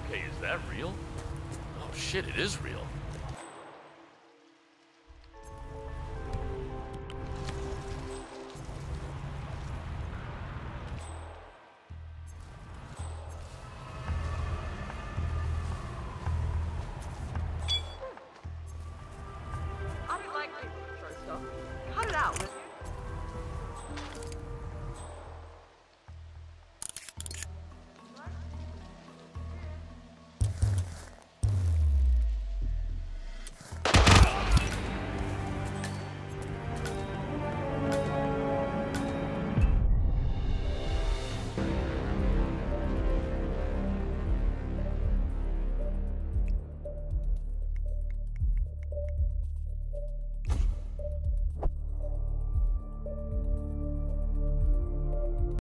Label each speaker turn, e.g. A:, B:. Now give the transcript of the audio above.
A: Hey, is that real? Oh shit, it is real.
B: I don't like people who throw stuff. Cut it out.